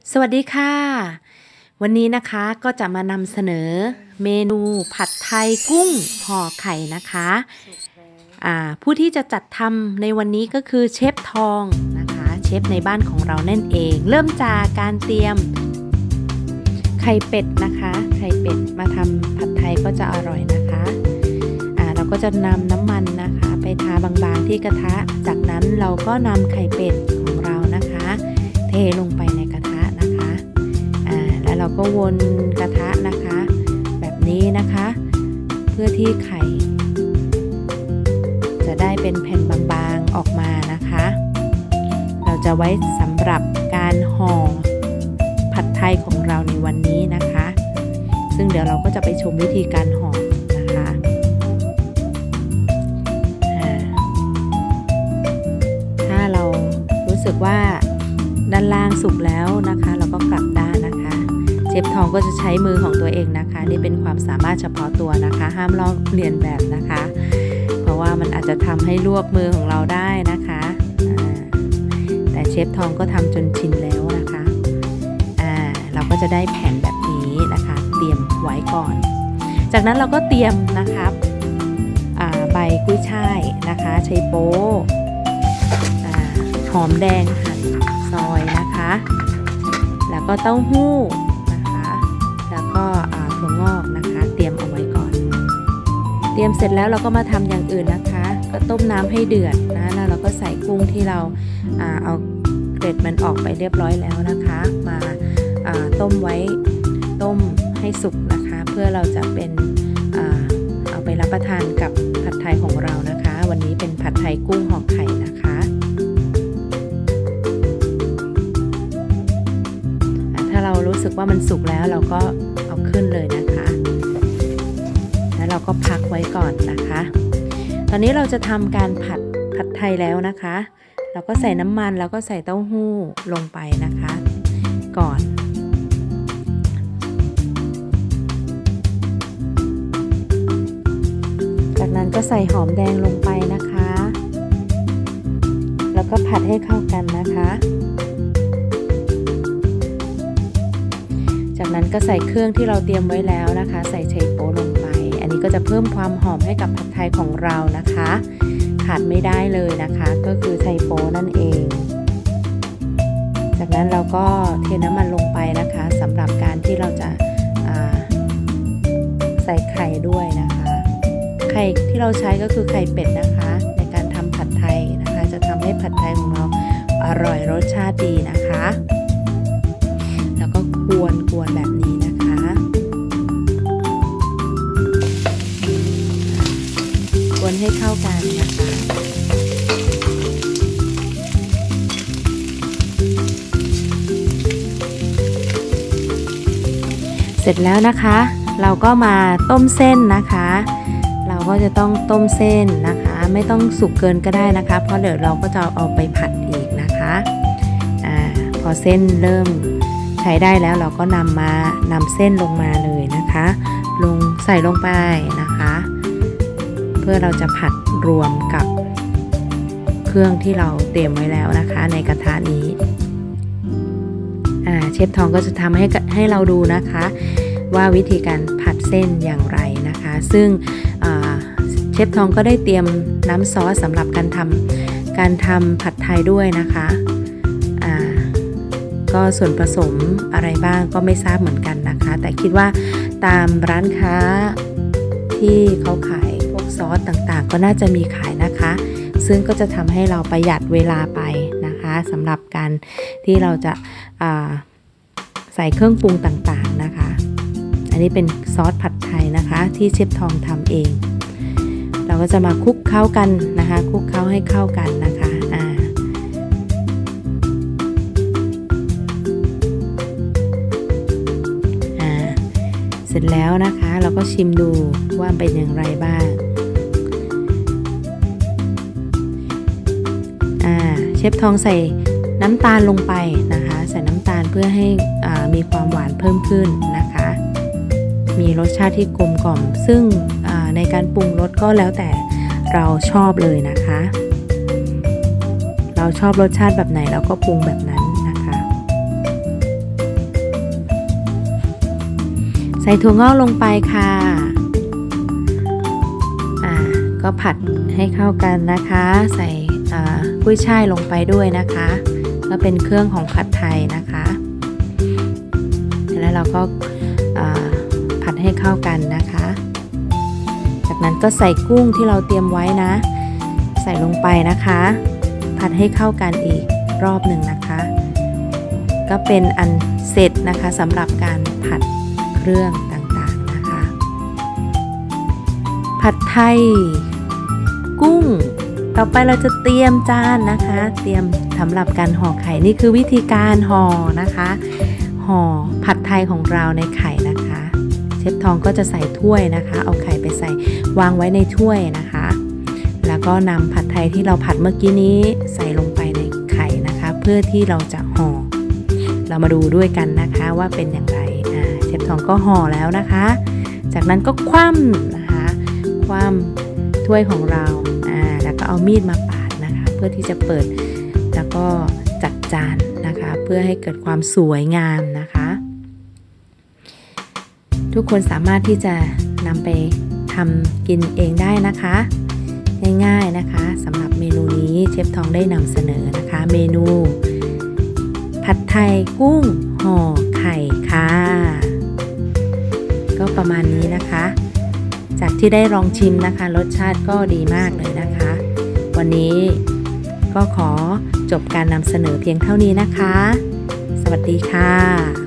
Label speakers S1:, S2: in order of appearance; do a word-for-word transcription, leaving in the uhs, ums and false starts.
S1: สวัสดีค่ะวันนี้นะคะก็จะมานำเสนอเมนูผัดไทยกุ้งห่อไข่นะคะอ่าผู้ที่จะจัดทำในวันนี้ก็คือเชฟทองนะคะเชฟในบ้านของเรานั่นเองเริ่มจากการเตรียมไข่เป็ดนะคะไข่เป็ดมาทำผัดไทยก็จะอร่อยนะคะอ่าเราก็จะนำน้ำมันนะคะไปทาบางๆที่กระทะจากนั้นเราก็นำไข่เป็ดของเรานะคะเทลงไปในกระทะนะคะอ่าแล้วเราก็วนกระทะนะคะแบบนี้นะคะเพื่อที่ไข่จะได้เป็นแผ่นบางๆออกมานะคะเราจะไว้สำหรับการห่อผัดไทยของเราในวันนี้นะคะซึ่งเดี๋ยวเราก็จะไปชมวิธีการห่อนะคะถ้าเรารู้สึกว่าด้านล่างสุกแล้วนะคะเราก็กลับด้านนะคะเชฟทองก็จะใช้มือของตัวเองนะคะนี่เป็นความสามารถเฉพาะตัวนะคะห้ามลอกเลียนแบบนะคะเพราะว่ามันอาจจะทำให้ลวกมือของเราได้นะคะแต่เชฟทองก็ทำจนชินแล้วนะคะเราก็จะได้แผ่นแบบนี้นะคะเตรียมไว้ก่อนจากนั้นเราก็เตรียมนะครับใบกุ้ยช่ายนะคะไชโป๊หอมแดงหั่นซอยนะคะแล้วก็เต้าหู้นะคะแล้วก็ถั่วงอกนะคะเตรียมเอาไว้ก่อนเตรียมเสร็จแล้วเราก็มาทำอย่างอื่นนะคะก็ต้มน้ำให้เดือดนะแล้วเราก็ใส่กุ้งที่เราเอาเกล็ดมันออกไปเรียบร้อยแล้วนะคะมาต้มไว้ต้มให้สุกนะคะเพื่อเราจะเป็นเอาไปรับประทานกับผัดไทยของเรานะคะวันนี้เป็นผัดไทยกุ้งห่อไข่นะคะถ้าเรารู้สึกว่ามันสุกแล้วเราก็เอาขึ้นเลยนะคะแล้วเราก็พักไว้ก่อนนะคะตอนนี้เราจะทำการผัดผัดไทยแล้วนะคะเราก็ใส่น้ำมันแล้วก็ใส่เต้าหู้ลงไปนะคะก่อนจากนั้นก็ใส่หอมแดงลงไปนะคะแล้วก็ผัดให้เข้ากันนะคะจากนั้นก็ใส่เครื่องที่เราเตรียมไว้แล้วนะคะใส่ไชโป๊ลงไปอันนี้ก็จะเพิ่มความหอมให้กับผัดไทยของเรานะคะขาดไม่ได้เลยนะคะก็คือไชโป๊นั่นเองจากนั้นเราก็เทน้ำมันลงไปนะคะสำหรับการที่เราจะใส่ไข่ด้วยนะคะไข่ที่เราใช้ก็คือไข่เป็ดนะคะในการทำผัดไทยนะคะจะทำให้ผัดไทยของเราอร่อยรสชาติดีนะคะแล้วก็กวนกวนแบบนี้นะคะกวนให้เข้ากันนะคะเสร็จแล้วนะคะเราก็มาต้มเส้นนะคะเราก็จะต้องต้มเส้นนะคะไม่ต้องสุกเกินก็ได้นะคะเพราะเดี๋ยวเราก็จะเอาไปผัดอีกนะคะอ่าพอเส้นเริ่มใช้ได้แล้วเราก็นำมานำเส้นลงมาเลยนะคะลงใส่ลงไปนะคะเพื่อเราจะผัดรวมกับเครื่องที่เราเตรียมไว้แล้วนะคะในกระทะนี้อ่าเชฟทองก็จะทำให้ให้เราดูนะคะว่าวิธีการผัดเส้นอย่างไรนะคะซึ่งเชฟทองก็ได้เตรียมน้ำซอสสำหรับการทำการทำผัดไทยด้วยนะคะก็ส่วนผสมอะไรบ้างก็ไม่ทราบเหมือนกันนะคะแต่คิดว่าตามร้านค้าที่เขาขายพวกซอสต่างๆก็น่าจะมีขายนะคะซึ่งก็จะทำให้เราประหยัดเวลาไปนะคะสำหรับการที่เราจะใส่เครื่องปรุงต่างๆนะคะอันนี้เป็นซอสผัดไทยนะคะที่เชฟทองทำเองเราก็จะมาคลุกเคล้ากันนะคะคลุกเคล้าให้เข้ากันนะคะอ่าอ่าเสร็จแล้วนะคะเราก็ชิมดูว่าเป็นอย่างไรบ้างอ่าเชฟทองใส่น้ำตาลลงไปนะคะใส่น้ำตาลเพื่อให้อ่ามีความหวานเพิ่มขึ้นนะคะมีรสชาติที่กลมกล่อมซึ่งในการปรุงรสก็แล้วแต่เราชอบเลยนะคะเราชอบรสชาติแบบไหนเราก็ปรุงแบบนั้นนะคะ อใส่ถั่วงอกลงไปค่ะอ่าก็ผัดให้เข้ากันนะคะใส่กุ้ยช่ายลงไปด้วยนะคะก็เป็นเครื่องของผัดไทยนะคะแล้วเราก็ผัดให้เข้ากันนะคะจากนั้นก็ใส่กุ้งที่เราเตรียมไว้นะใส่ลงไปนะคะผัดให้เข้ากันอีกรอบหนึ่งนะคะก็เป็นอันเสร็จนะคะสำหรับการผัดเครื่องต่างๆนะคะผัดไทยกุ้งต่อไปเราจะเตรียมจานนะคะเตรียมสำหรับการห่อไข่นี่คือวิธีการห่อนะคะห่อผัดไทยของเราในไข่นะคะเชฟทองก็จะใส่ถ้วยนะคะเอาไข่ไปใส่วางไว้ในถ้วยนะคะแล้วก็นำผัดไทยที่เราผัดเมื่อกี้นี้ใส่ลงไปในไข่นะคะเพื่อที่เราจะห่อเรามาดูด้วยกันนะคะว่าเป็นอย่างไรอ่าเชฟทองก็ห่อแล้วนะคะจากนั้นก็คว่ำนะคะคว่ำถ้วยของเราอ่าแล้วก็เอามีดมาปาดนะคะเพื่อที่จะเปิดแล้วก็จัดจานนะคะเพื่อให้เกิดความสวยงามนะคะทุกคนสามารถที่จะนำไปทำกินเองได้นะคะง่ายๆนะคะสำหรับเมนูนี้เชฟทองได้นำเสนอนะคะเมนูผัดไทยกุ้งห่อไข่ค่ะก็ประมาณนี้นะคะจากที่ได้ลองชิมนะคะรสชาติก็ดีมากเลยนะคะวันนี้ก็ขอจบการนำเสนอเพียงเท่านี้นะคะสวัสดีค่ะ